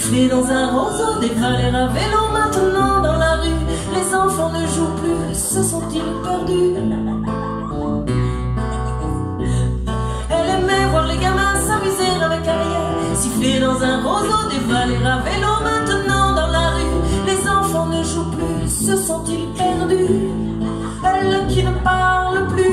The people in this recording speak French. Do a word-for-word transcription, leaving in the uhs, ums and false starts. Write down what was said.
Siffler dans un roseau, des valets à vélo. Maintenant dans la rue, les enfants ne jouent plus, se sont-ils perdus? Elle aimait voir les gamins s'amuser avec Ariel. Siffler dans un roseau, des valets à vélo. Maintenant dans la rue, les enfants ne jouent plus, se sont-ils perdus? Elle qui ne parle plus